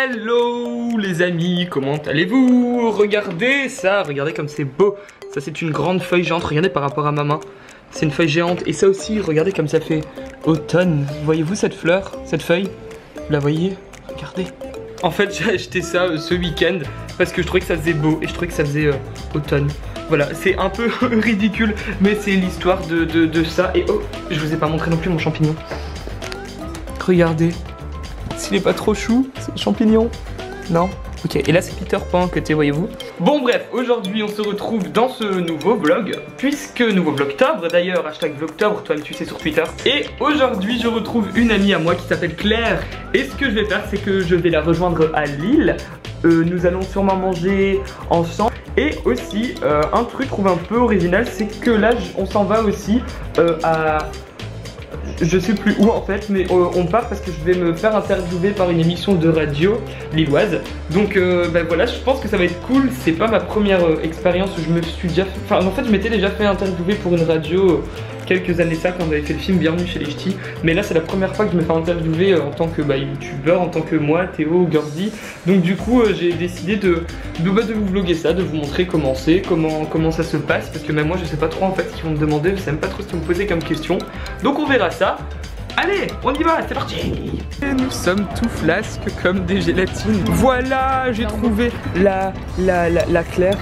Hello les amis, comment allez-vous? Regardez ça, regardez comme c'est beau. Ça c'est une grande feuille géante, regardez par rapport à ma main. C'est une feuille géante et ça aussi, regardez comme ça fait automne. Voyez-vous cette fleur, cette feuille? Vous la voyez? Regardez. En fait j'ai acheté ça ce week-end parce que je trouvais que ça faisait beau et je trouvais que ça faisait automne. Voilà, c'est un peu ridicule mais c'est l'histoire de ça. Et oh, je vous ai pas montré non plus mon champignon. Regardez. S'il est pas trop chou, c'est champignon. Non? Ok, et là c'est Peter Pan côté, voyez-vous. Bon bref, aujourd'hui on se retrouve dans ce nouveau vlog, puisque nouveau vlogtobre d'ailleurs, hashtag vlogtobre, toi tu sais sur Twitter. Et aujourd'hui je retrouve une amie à moi qui s'appelle Claire. Et ce que je vais faire, c'est que je vais la rejoindre à Lille. Nous allons sûrement manger ensemble. Et aussi, un truc je trouve un peu original, c'est que là on s'en va aussi à... Je sais plus où en fait, mais on part parce que je vais me faire interviewer par une émission de radio lilloise. Donc bah voilà, je pense que ça va être cool. C'est pas ma première expérience où je me suis déjà fait... Enfin en fait je m'étais déjà fait interviewer pour une radio quelques années ça quand on avait fait le film Bienvenue chez les Ch'tis. Mais là c'est la première fois que je me fais interviewer en tant que youtubeur, en tant que moi, Théo, Gordy. Donc du coup j'ai décidé de vous vlogger ça, de vous montrer comment c'est, comment ça se passe. Parce que même moi je sais pas trop en fait ce qu'ils vont me demander, je sais même pas trop ce qu'ils vont me poser comme question. Donc on verra ça. Allez, on y va, c'est parti. Et nous sommes tout flasques comme des gélatines. Voilà, j'ai trouvé la Claire.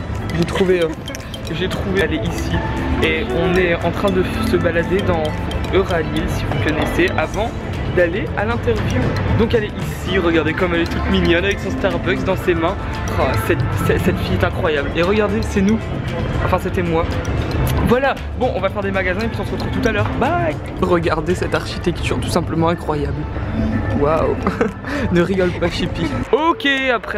J'ai trouvé, elle est ici. Et on est en train de se balader dans Euralille, si vous connaissez, avant d'aller à l'interview. Donc elle est ici, regardez comme elle est toute mignonne avec son Starbucks dans ses mains. Oh, cette fille est incroyable. Et regardez, c'est nous. Enfin c'était moi. Voilà, bon on va faire des magasins et puis on se retrouve tout à l'heure. Bye. Regardez cette architecture tout simplement incroyable. Waouh. Ne rigole pas Chippy. Ok, après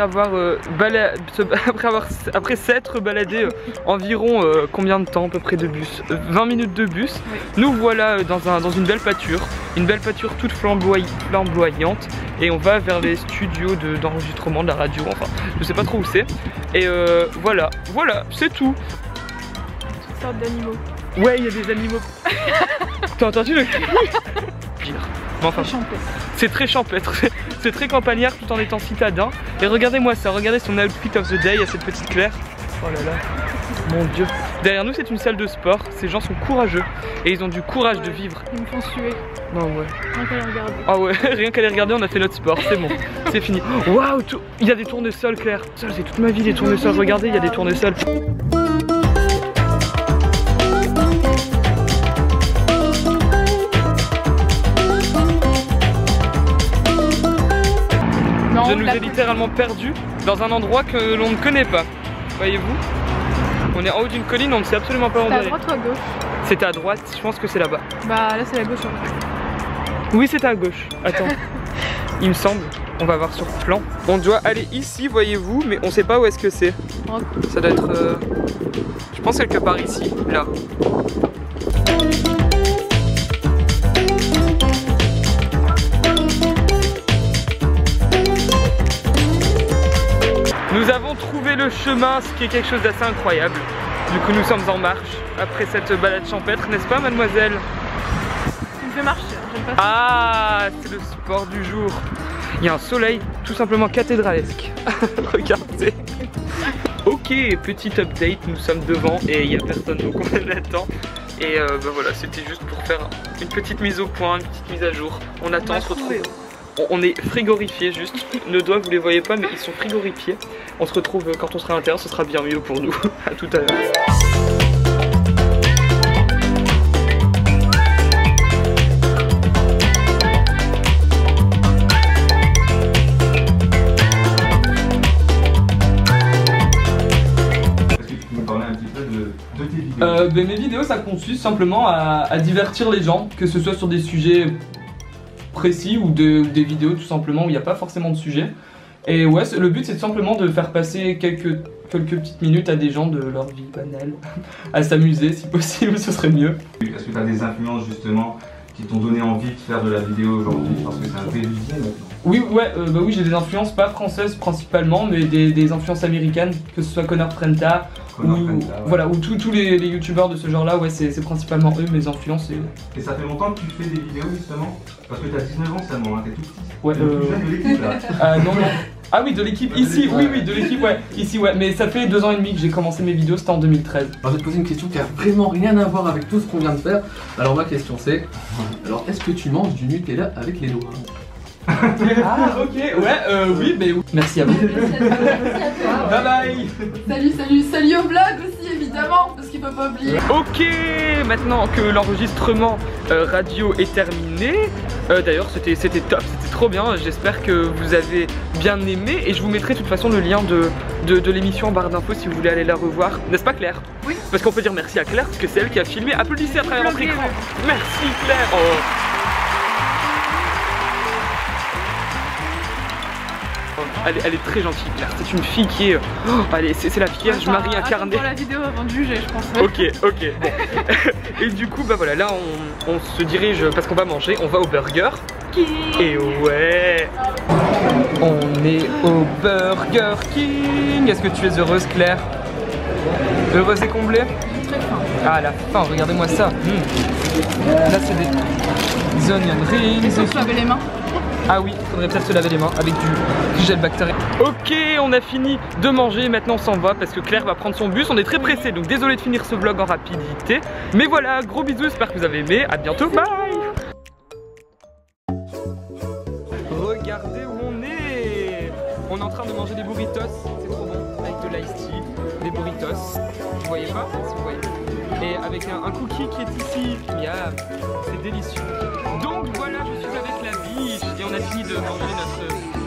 s'être baladé environ combien de temps à peu près de bus, 20 minutes de bus, oui. Nous voilà dans une belle pâture. Une belle pâture toute flamboyante. Et on va vers les studios d'enregistrement de la radio. Enfin, je sais pas trop où c'est. Et voilà, c'est tout. D'animaux. Ouais, il y a des animaux. T'as entendu le cri? Pire. Bon, enfin, c'est très champêtre, c'est très campagnard tout en étant citadin. Et regardez-moi ça, regardez son outfit of the day à cette petite Claire. Oh là là, mon dieu. Derrière nous c'est une salle de sport, ces gens sont courageux et ils ont du courage de vivre. Ils me font suer. Non ouais. Rien qu'à les regarder. Ah ouais, rien qu'à les regarder on a fait notre sport, c'est bon, c'est fini. Waouh, il y a des tournesols Claire. Ça c'est toute ma vie les tournesols, regardez il y a des tournesols. Je nous ai littéralement perdu dans un endroit que l'on ne connaît pas. Voyez-vous? On est en haut d'une colline, on ne sait absolument pas où on est. C'était à droite ou à gauche? C'était à droite, je pense que c'est là-bas. Bah là c'est la gauche. Oui c'était à gauche. Attends. Il me semble. On va voir sur plan. On doit aller ici, voyez-vous, mais on sait pas où est-ce que c'est. Ça doit être... Je pense quelque part ici, là. Nous avons trouvé le chemin, ce qui est quelque chose d'assez incroyable. Du coup nous sommes en marche après cette balade champêtre, n'est-ce pas mademoiselle? Tu me fais marcher, j'aime pas ça. Ah, c'est le sport du jour. Il y a un soleil tout simplement cathédralesque. Regardez. Ok, petit update, nous sommes devant et il n'y a personne donc on attend. Et bah voilà, c'était juste pour faire une petite mise au point, une petite mise à jour. On attend, on se retrouve. On est frigorifiés juste, nos doigts vous les voyez pas mais ils sont frigorifiés. On se retrouve quand on sera à l'intérieur, ce sera bien mieux pour nous. À tout à l'heure. Est-ce que tu peux me parler un petit peu de tes vidéos? Mes vidéos ça consiste simplement à divertir les gens, que ce soit sur des sujets précis ou des vidéos tout simplement où il n'y a pas forcément de sujet. Et ouais, le but c'est simplement de faire passer quelques petites minutes à des gens de leur vie banale, à s'amuser si possible, ce serait mieux. Est-ce que tu as des influences justement qui t'ont donné envie de faire de la vidéo aujourd'hui parce que c'est un peu évident maintenant? Oui, ouais, bah oui, j'ai des influences pas françaises principalement, mais des influences américaines, que ce soit Connor Frenta, voilà, ou tous les youtubeurs de ce genre-là, ouais, c'est principalement eux mes influences. Et ça fait longtemps que tu fais des vidéos justement? Parce que tu as 19 ans seulement, hein, t'es tout petit. Ouais, le plus jeune de l'équipe là. Non, non. Ah oui, de l'équipe ici, oui, de l'équipe, ouais. Ici, ouais, mais ça fait 2 ans et demi que j'ai commencé mes vidéos, c'était en 2013. Alors, je vais te poser une question qui a vraiment rien à voir avec tout ce qu'on vient de faire. Alors, ma question c'est, alors, est-ce que tu manges du Nutella avec les doigts? Ah, ok, ouais, oui, mais merci à vous. Bye bye. Salut au vlog aussi évidemment, parce qu'il faut pas oublier. Ok, maintenant que l'enregistrement radio est terminé, d'ailleurs c'était top, c'était trop bien, j'espère que vous avez bien aimé et je vous mettrai de toute façon le lien de l'émission en barre d'infos si vous voulez aller la revoir, n'est-ce pas Claire? Oui. Parce qu'on peut dire merci à Claire parce que c'est elle qui a filmé, applaudissez à travers votre écran. Merci Claire. Oh. Elle est très gentille Claire, c'est une fille qui est... Oh, allez, c'est la Vierge Marie incarnée. Pour la vidéo avant de juger je pense. Ok, bon. Et du coup bah voilà, là on se dirige parce qu'on va manger, on va au Burger King. Et ouais, on est au Burger King. Est-ce que tu es heureuse Claire? Heureuse et comblée? Très fin. Ah la fin, regardez-moi ça. Là c'est des onion rings. Et faut se laver les mains. Ah oui, faudrait peut-être se laver les mains avec du gel bactérien. Ok, on a fini de manger, maintenant on s'en va parce que Claire va prendre son bus, on est très pressé donc désolé de finir ce vlog en rapidité. Mais voilà, gros bisous, j'espère que vous avez aimé, à bientôt, bye. Regardez où on est. On est en train de manger des burritos, c'est trop bon, avec de l'ice tea, des burritos. Vous voyez pas? Si vous voyez. Et avec un cookie qui est ici, c'est délicieux. Donc voilà, je suis avec la biche et on a fini de manger notre